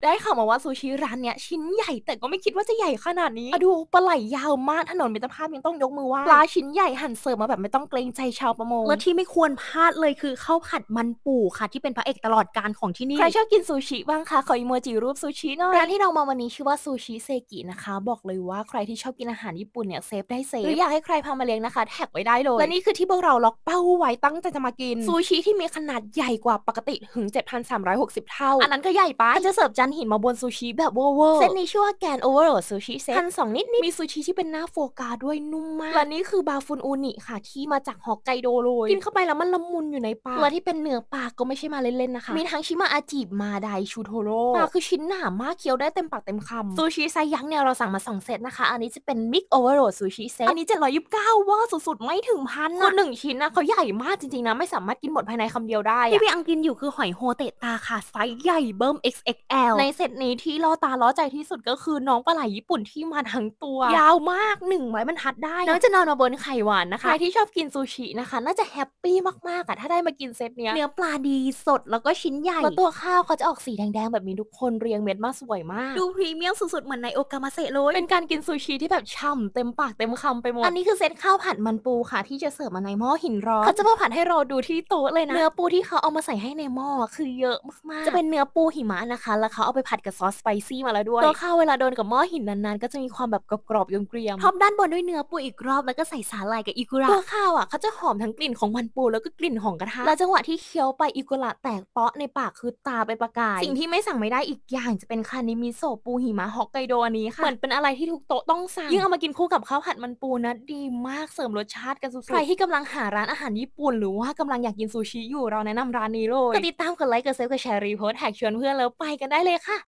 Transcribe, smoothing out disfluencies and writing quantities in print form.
ได้ข่าวมาว่าซูชิร้านเนี้ยชิ้นใหญ่แต่ก็ไม่คิดว่าจะใหญ่ขนาดนี้ดูปลาไหลยาวมากถนนมิตรภาพยังต้องยกมือไหว้ปลาชิ้นใหญ่หั่นเสิร์ฟมาแบบไม่ต้องเกรงใจชาวประมงแล้วที่ไม่ควรพลาดเลยคือข้าวผัดมันปูค่ะที่เป็นพระเอกตลอดกาลของที่นี่ใครชอบกินซูชิบ้างคะขออีโมจิรูปซูชิหน่อยร้านที่เรามาวันนี้ชื่อว่าซูชิเซกินะคะบอกเลยว่าใครที่ชอบกินอาหารญี่ปุ่นเนี่ยเซฟได้เซฟหรืออยากให้ใครพามาเลี้ยงนะคะแท็กไว้ได้เลยและนี่คือที่พวกเราล็อกเป้าไว้ตั้งใจจะมากินซูชิที่มีขนาดใหญ่กว่าปกติถึง 7,360 เท่าอันนั้นก็ใหญ่ไปจะเสิร์ฟจานหินมาบนซูชิแบบเวอร์เซตนี้ชื่อว่าแกนโอเวอร์โหลดซูชิเซต1,200นิดมีซูชิที่เป็นหน้าโฟกาด้วยนุ่มมากและนี่คือบาฟุนอูนิค่ะที่มาจากฮอกไกโดเลยกินเข้าไปแล้วมันละมุนอยู่ในปากตัวที่เป็นเนื้อปลาก็ไม่ใช่มาเล่นๆนะคะมีทั้งชิมาอาจิมาไดชูโทโร่ปลาคือชิ้นหนามากเคี้ยวได้เต็มปากเต็มคำซูชิไซยักษ์เนี่ยเราสั่งมา2 เซตนะคะอันนี้จะเป็นมิกโอเวอร์โหลดซูชิเซตอันนี้729ว้าวสุดๆไม่ถึงพันคือ1 ชิ้นนะเขาใหญ่มากจริงๆนะไม่สามารถกินหมดภายในคำเดียวได้ที่พี่อังกินอยู่คือหอยโฮเตะตาค่ะไซส์ใหญ่เบิ้ม XXL ในเซตนี้ที่ล่อตาล่อใจที่สุดก็คือน้องปลาไหลญี่ปุ่นที่มาทั้งตัวยาวมาก1 ไม้บรรทัดได้น้องจะนอนมาบนไข่หวานนะคะใครที่ชอบกินซูชินะคะน่าจะแฮปปี้มากๆอะถ้าได้มากินเซตเนี้ยเนื้อปลาดีสดแล้วก็ชิ้นใหญ่แล้วตัวข้าวเขาจะออกสีแดงๆแบบนี้ทุกคนเรียงเม็ดมาสวยมากดูพรีเมียมสุดๆเหมือนในโอกามาเซะเลยเป็นการกินซูชิที่แบบฉ่ำเต็มปากเต็มคำไปหมดอันนี้คือเซตข้าวผัดมันปูค่ะที่จะเสิร์ฟมาในหม้อหินร้อนเขาจะมาผัดให้เราดูที่โต๊ะเลยนะเนื้อปูที่เขาเอามาใส่ให้ในหม้อคือเยอะมากๆจะเป็นเนื้อปูหิมะนะคะแล้วเขาเอาไปผัดกับซอสสไปซี่มาแล้วด้วยตัวข้าวเวลาโดนกับหม้อหินนานๆก็จะมีความแบบกรอบๆเกรียมๆท็อปด้านบนด้วยเนื้อปูอีกรอบแล้วก็ใส่สาหร่ายกับอิกุระตัวข้าวอ่ะเขาจะหอมทั้งกลิ่นของมันปูแล้วก็กลิ่นของกระทะแล้วจังหวะที่เคี้ยวไปอิกุระแตกเปาะในปากคือตาไปประกายสิ่งที่ไม่สั่งไม่ได้อีกอย่างจะเป็นคานิมิโซะปูหิมะฮอกไกโดอันนี้ค่ะเหมือนเป็นอะไรที่ทุกโต๊ะต้องสั่งยิ่งเอามากินคู่กับข้าวผัดมันปูนะดีมากเสริมรสชาติกันสุดๆใครที่กำลังหาร้านอาหารญี่ปุ่นหรือว่ากำลังอยากกินซูชิอยู่เราแนะนำร้านนี้เลยกดติดตามกดไลค์กดเซฟกดแชร์รีโพสต์แท็กชวนเพื่อนแล้วไปกันได้เลยค่ะ